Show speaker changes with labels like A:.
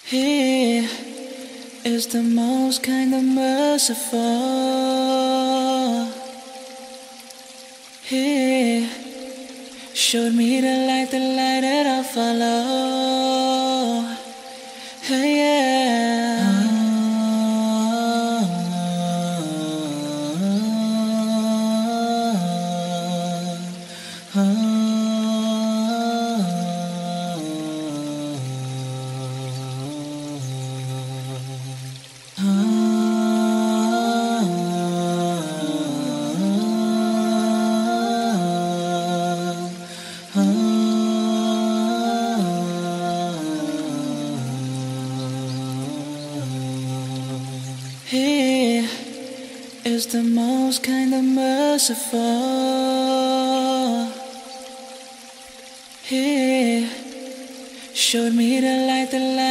A: He is the most kind of merciful. He showed me the light that I'll follow. Hey, yeah. He is the most kind of merciful. He showed me the light